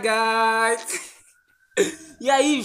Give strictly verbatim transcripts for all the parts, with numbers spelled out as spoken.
guys! E aí,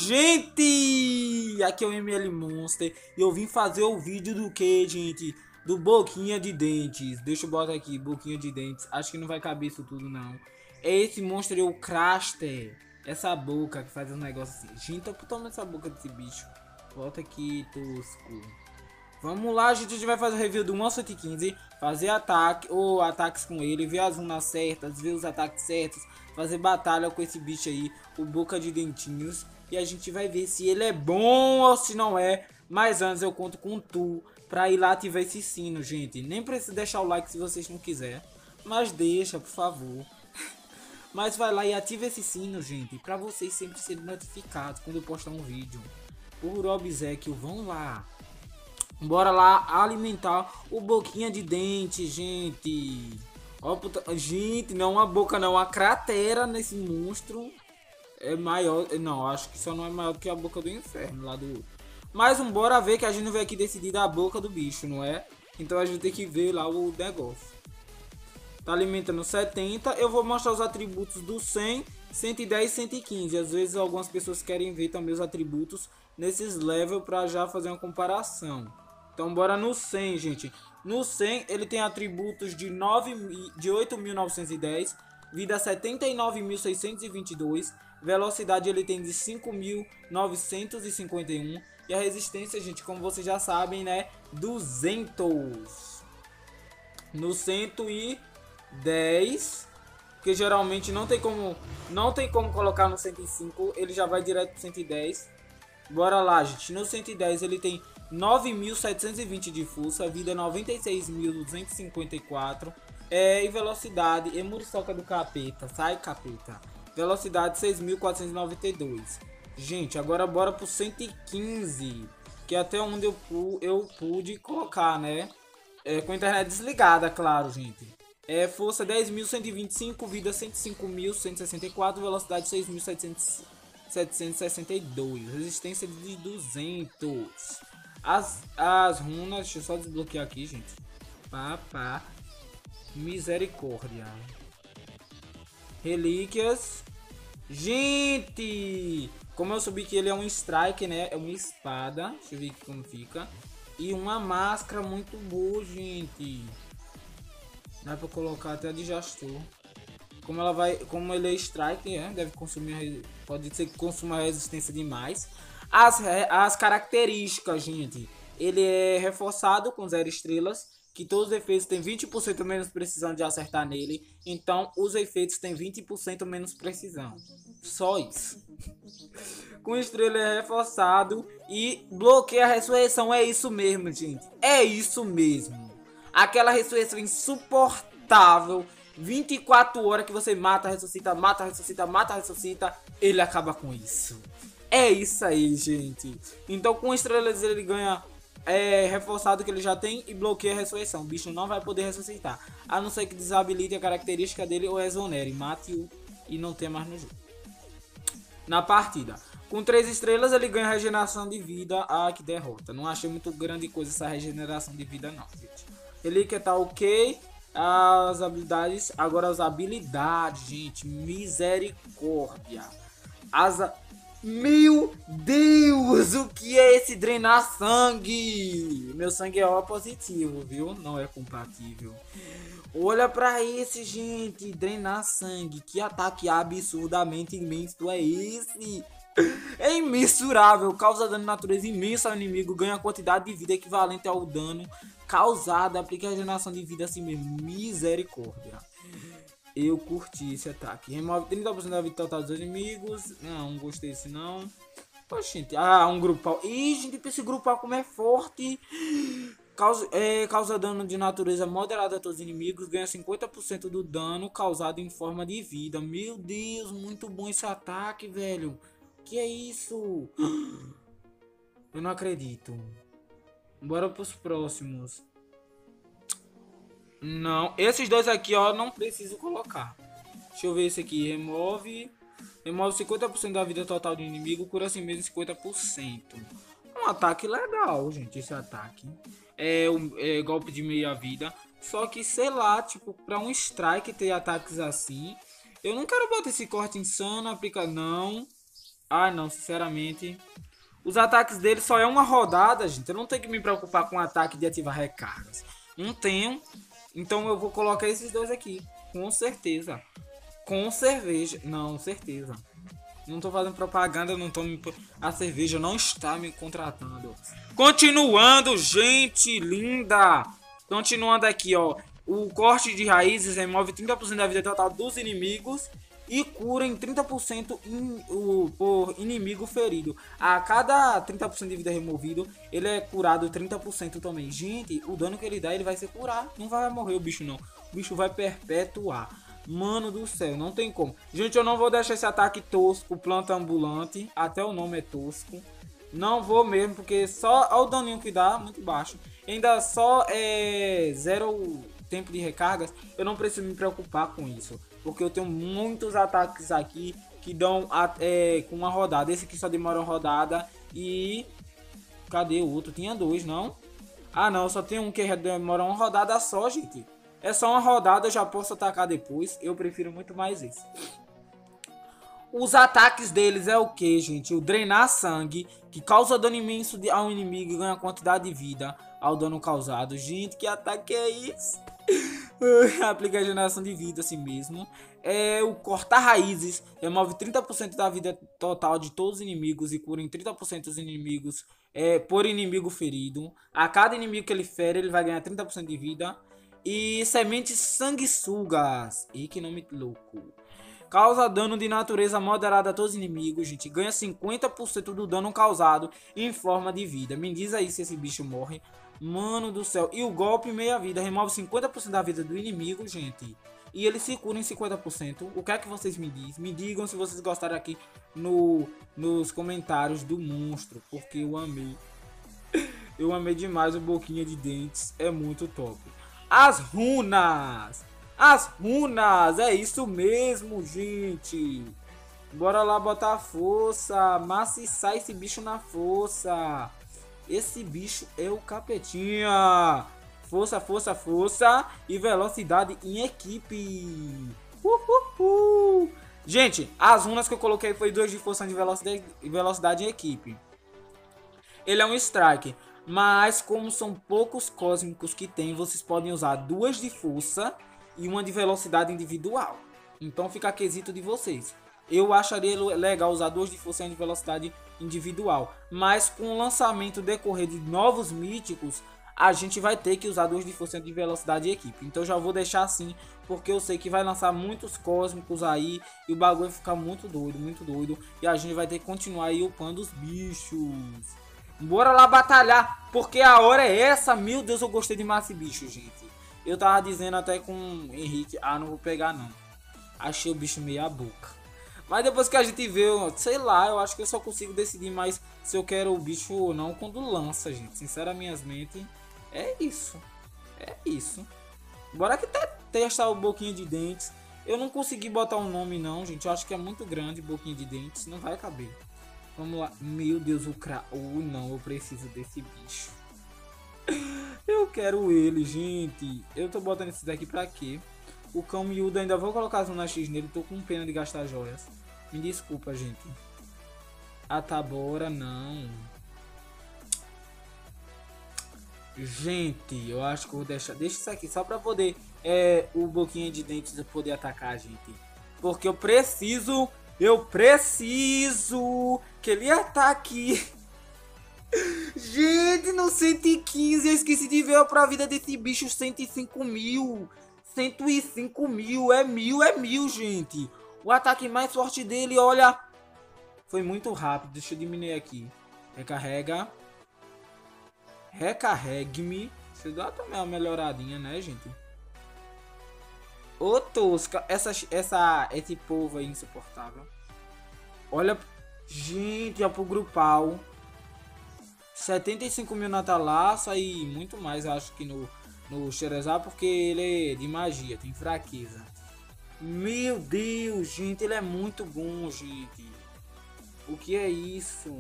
gente? Aqui é o M L Monster e eu vim fazer o vídeo do que, gente? Do Boquinha de Dentes. Deixa eu botar aqui, Boquinha de Dentes. Acho que não vai caber isso tudo, não. É esse monstro, é o Craster. Essa boca que faz um negócio assim. Gente, eu tô essa boca desse bicho. Volta aqui, tosco. Vamos lá, gente, a gente vai fazer o review do Monster cento e quinze, fazer ataque ou ataques com ele, ver as runas certas, ver os ataques certos, fazer batalha com esse bicho aí, o Boca de Dentinhos, e a gente vai ver se ele é bom ou se não é. Mas antes eu conto com tu pra ir lá ativar esse sino, gente. Nem precisa deixar o like se vocês não quiserem, mas deixa, por favor. Mas vai lá e ativa esse sino, gente, pra vocês sempre serem notificados quando eu postar um vídeo. Por obséquio, vão lá. Bora lá alimentar o Boquinha de Dente, gente. Ó, puta... Gente, não uma boca não, a cratera nesse monstro é maior. Não, acho que só não é maior do que a boca do inferno lá do outro. Mas um bora ver que a gente não veio aqui decidir da boca do bicho, não é? Então a gente tem que ver lá o negócio. Tá alimentando setenta. Eu vou mostrar os atributos do cem, cento e dez e cento e quinze. Às vezes algumas pessoas querem ver também os atributos nesses levels para já fazer uma comparação. Então bora no cem, gente. No cem ele tem atributos de, nove, de oito mil novecentos e dez, vida setenta e nove mil seiscentos e vinte e dois, velocidade ele tem de cinco mil novecentos e cinquenta e um e a resistência, gente, como vocês já sabem, né, duzentos. No cento e dez, que geralmente não tem como não tem como colocar no cento e cinco, ele já vai direto pro cento e dez. Bora lá, gente. No cento e dez ele tem nove mil setecentos e vinte de força, vida noventa e seis mil duzentos e cinquenta e quatro, é, e velocidade, e muriçoca do capeta, sai capeta, velocidade seis mil quatrocentos e noventa e dois. Gente, agora bora pro cento e quinze, que é até onde eu, eu pude colocar, né, é, com a internet desligada, claro, gente. É, força dez mil cento e vinte e cinco, vida cento e cinco mil cento e sessenta e quatro, velocidade seis mil setecentos e sessenta e dois, resistência de duzentos. As, as runas, deixa eu só desbloquear aqui, gente. Pá, pá. Misericórdia. Relíquias. Gente! Como eu soube que ele é um strike, né? É uma espada. Deixa eu ver aqui como fica. E uma máscara muito boa, gente. Dá pra colocar até de Jastor. Como ela vai, como ele é strike, né? Deve consumir, pode ser que consuma resistência demais. As, as características, gente. Ele é reforçado com zero estrelas, que todos os efeitos têm vinte por cento menos precisão de acertar nele. Então os efeitos têm vinte por cento menos precisão. Só isso. Com estrela é reforçado e bloqueia a ressurreição. É isso mesmo, gente. É isso mesmo. Aquela ressurreição insuportável. vinte e quatro horas que você mata, ressuscita, mata, ressuscita, mata, ressuscita. Ele acaba com isso. É isso aí, gente. Então com estrelas ele ganha é, reforçado que ele já tem e bloqueia a ressurreição. O bicho não vai poder ressuscitar, a não ser que desabilite a característica dele ou exonere, mate-o e não tenha mais no jogo. Na partida, com três estrelas ele ganha regeneração de vida. Ah, que derrota. Não achei muito grande coisa essa regeneração de vida não, gente. Relíquia tá ok. As habilidades, agora as habilidades, gente, misericórdia. As Meu Deus, o que é esse drenar sangue? Meu sangue é O positivo, viu? Não é compatível. Olha pra esse, gente, drenar sangue. Que ataque absurdamente imenso é esse? É imensurável, causa dano de natureza imenso ao inimigo, ganha quantidade de vida equivalente ao dano causado, aplica a regeneração de vida assim mesmo, misericórdia. Eu curti esse ataque. Remove trinta por cento da vida total dos inimigos. Não, não gostei desse não. Poxa, gente. Ah, um grupal. Ih, gente, esse grupal como é forte. Causa, é, causa dano de natureza moderada a todos os inimigos. Ganha cinquenta por cento do dano causado em forma de vida. Meu Deus, muito bom esse ataque, velho. Que é isso? Eu não acredito. Bora pros próximos. Não, esses dois aqui, ó, não preciso colocar. Deixa eu ver esse aqui. Remove. Remove cinquenta por cento da vida total do inimigo. Cura assim mesmo cinquenta por cento. Um ataque legal, gente, esse ataque. É um é, golpe de meia vida. Só que, sei lá, tipo, pra um strike ter ataques assim, Eu não quero botar esse corte insano, aplicar não. Ai não, sinceramente. Os ataques dele só é uma rodada, gente. Eu não tenho que me preocupar com o ataque de ativar recargas. Não tenho. Então eu vou colocar esses dois aqui. Com certeza. Com cerveja. Não, certeza. Não tô fazendo propaganda, não tô me... A cerveja não está me contratando. Continuando, gente linda. Continuando aqui, ó. O corte de raízes remove trinta por cento da vida total dos inimigos e cura em trinta por cento in, o, por inimigo ferido. A cada trinta por cento de vida removido, ele é curado trinta por cento também. Gente, o dano que ele dá, ele vai ser curar. Não vai morrer o bicho, não. O bicho vai perpetuar. Mano do céu, não tem como. Gente, eu não vou deixar esse ataque tosco, planta ambulante. Até o nome é tosco. Não vou mesmo, porque só olha o daninho que dá, muito baixo. Ainda só é zero tempo de recargas. Eu não preciso me preocupar com isso, porque eu tenho muitos ataques aqui que dão é, com uma rodada. Esse aqui só demora uma rodada. E cadê o outro? Tinha dois, não? Ah não, só tem um que demora uma rodada só, gente. É só uma rodada, eu já posso atacar depois. Eu prefiro muito mais esse. Os ataques deles é o que, gente? O drenar sangue, que causa dano imenso ao inimigo e ganha quantidade de vida ao dano causado. Gente, que ataque é esse? Aplica a geração de vida assim mesmo. É o cortar raízes, remove trinta por cento da vida total de todos os inimigos e cura em trinta por cento dos inimigos é, por inimigo ferido. A cada inimigo que ele fere, ele vai ganhar trinta por cento de vida. E sementes sanguessugas. E que nome louco. Causa dano de natureza moderada a todos os inimigos, gente. Ganha cinquenta por cento do dano causado em forma de vida. Me diz aí se esse bicho morre. Mano do céu. E o golpe meia vida. Remove cinquenta por cento da vida do inimigo, gente. E ele se cura em cinquenta por cento. O que é que vocês me dizem? Me digam se vocês gostaram aqui no, nos comentários do monstro. Porque eu amei. Eu amei demais o Boquinha de Dentes. É muito top. As runas. As runas. É isso mesmo, gente. Bora lá botar força. Maciçar esse bicho na força. Esse bicho é o capetinha. Força, força, força. E velocidade em equipe. Uhuhu. Gente, as runas que eu coloquei foi duas de força de velocidade, velocidade em equipe. Ele é um strike. Mas como são poucos cósmicos que tem, vocês podem usar duas de força e uma de velocidade individual. Então fica a quesito de vocês. Eu acharia legal usar duas de força e uma de velocidade individual. Mas com o lançamento decorrer de novos míticos, a gente vai ter que usar duas de força e uma de velocidade e equipe. Então já vou deixar assim, porque eu sei que vai lançar muitos cósmicos aí. E o bagulho vai ficar muito doido, muito doido. E a gente vai ter que continuar aí upando os bichos. Bora lá batalhar, porque a hora é essa. Meu Deus, eu gostei demais desse bicho, gente. Eu tava dizendo até com o Henrique, ah, não vou pegar não. Achei o bicho meia boca. Mas depois que a gente vê, sei lá, eu acho que eu só consigo decidir mais se eu quero o bicho ou não quando lança, gente. Sinceramente, é isso. É isso. Bora que testar o Boquinha de Dentes. Eu não consegui botar um nome não, gente. Eu acho que é muito grande, Boquinha de Dentes. Não vai caber. Vamos lá. Meu Deus, o cra... Oh, não, eu preciso desse bicho. Eu quero ele, gente. Eu tô botando esse daqui pra quê? O cão miúdo, ainda vou colocar as Zona X nele. Tô com pena de gastar joias. Me desculpa, gente. Ah, tá, bora, não. Gente, eu acho que eu vou deixar... Deixa isso aqui, só pra poder... É, o Boquinha de Dentes poder atacar a gente. Porque eu preciso... Eu preciso que ele ataque. Gente, no cento e quinze eu esqueci de ver pra vida desse bicho. Cento e cinco mil. Cento e cinco mil. É mil, é mil, gente. O ataque mais forte dele, olha. Foi muito rápido. Deixa eu diminuir aqui. Recarrega. Recarregue-me. Você dá também uma melhoradinha, né, gente? Ô, tosca. Essa, essa, esse povo aí insuportável. Olha. Gente, olha pro grupal. setenta e cinco mil na Thalassa e muito mais, acho que no, no Xerezar, porque ele é de magia, tem fraqueza. Meu Deus, gente, ele é muito bom, gente. O que é isso?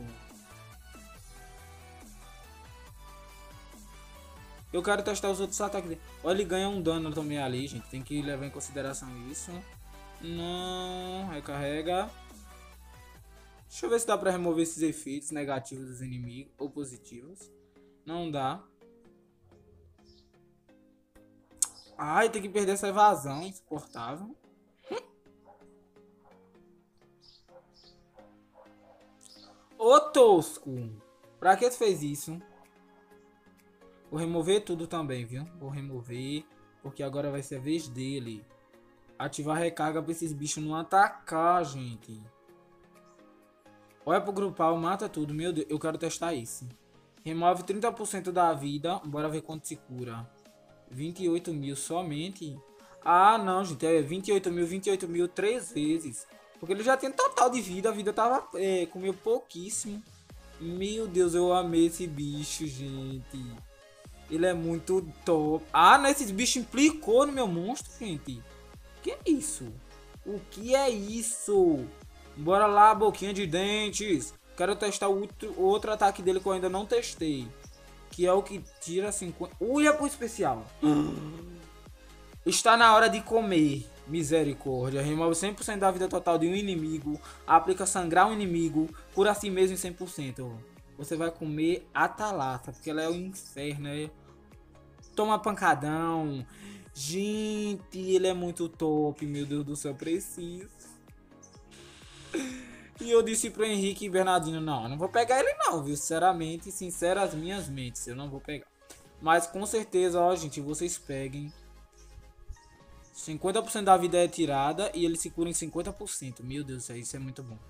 Eu quero testar os outros ataques dele. Olha, ele ganha um dano também ali, gente. Tem que levar em consideração isso. Não, recarrega. Deixa eu ver se dá pra remover esses efeitos negativos dos inimigos ou positivos. Não dá. Ai, tem que perder essa evasão, insuportável. Ô tosco, pra que você fez isso? Vou remover tudo também, viu? Vou remover, porque agora vai ser a vez dele. Ativar a recarga pra esses bichos não atacar, gente. Olha pro grupal, mata tudo. Meu Deus, eu quero testar isso. Remove trinta por cento da vida. Bora ver quanto se cura. vinte e oito mil somente. Ah, não, gente. É vinte e oito mil, vinte e oito mil três vezes. Porque ele já tem total de vida. A vida tava é, comeu pouquíssimo. Meu Deus, eu amei esse bicho, gente. Ele é muito top. Ah, não, esses bichos implicou no meu monstro, gente. Que é isso? O que é isso? Bora lá, boquinha de dentes. Quero testar o outro, outro ataque dele que eu ainda não testei. Que é o que tira cinquenta... Olha pro especial. Está na hora de comer. Misericórdia. Remove cem por cento da vida total de um inimigo. Aplica sangrar um inimigo. Por assim mesmo em cem por cento. Você vai comer a Thalassa. Porque ela é o inferno. É... Toma pancadão. Gente, ele é muito top. Meu Deus do céu, preciso. E eu disse pro Henrique e Bernardino, não, eu não vou pegar ele não, viu? Sinceramente, sincero as minhas mentes, eu não vou pegar. Mas com certeza, ó, gente, vocês peguem. cinquenta por cento da vida é tirada e ele se cura em cinquenta por cento. Meu Deus do céu, isso é muito bom.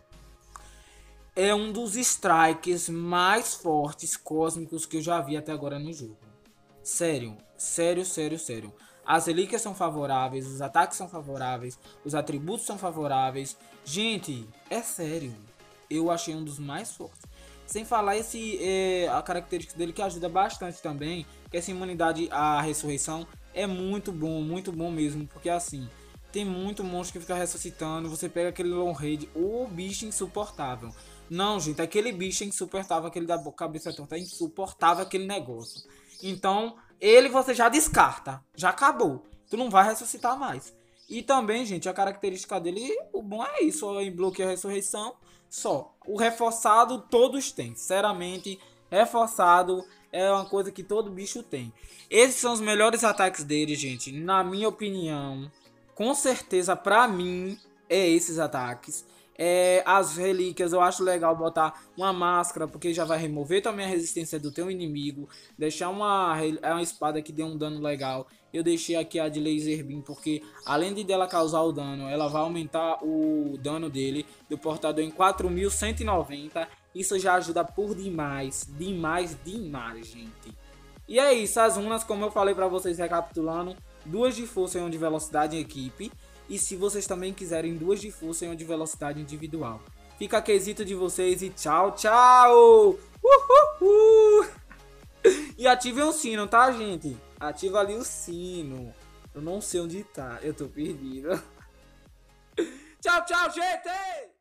É um dos strikes mais fortes cósmicos que eu já vi até agora no jogo. Sério, sério, sério, sério. As relíquias são favoráveis, os ataques são favoráveis, os atributos são favoráveis. Gente, é sério. Eu achei um dos mais fortes. Sem falar esse, é, a característica dele que ajuda bastante também, que essa imunidade à ressurreição é muito bom, muito bom mesmo. Porque assim, tem muito monstro que fica ressuscitando, você pega aquele long raid, o bicho insuportável. Não, gente, aquele bicho é insuportável, aquele da cabeça torta é insuportável aquele negócio. Então, ele você já descarta. Já acabou. Tu não vai ressuscitar mais. E também, gente, a característica dele, o bom é isso. Em bloqueio a ressurreição, só. O reforçado todos têm. Sinceramente, reforçado é uma coisa que todo bicho tem. Esses são os melhores ataques dele, gente. Na minha opinião, com certeza, pra mim, é esses ataques. É, as relíquias eu acho legal botar uma máscara, porque já vai remover também a resistência do teu inimigo. Deixar uma, uma espada que dê um dano legal. Eu deixei aqui a de laser beam, porque além de dela causar o dano, ela vai aumentar o dano dele do portador em quatro mil cento e noventa. Isso já ajuda por demais, demais, demais, gente. E é isso, as runas, como eu falei pra vocês recapitulando, duas de força e uma de velocidade em equipe. E se vocês também quiserem duas de força e uma de velocidade individual. Fica a quesito de vocês e tchau, tchau! Uhul! E ativem o sino, tá, gente? Ativa ali o sino. Eu não sei onde tá, eu tô perdido. Tchau, tchau, gente!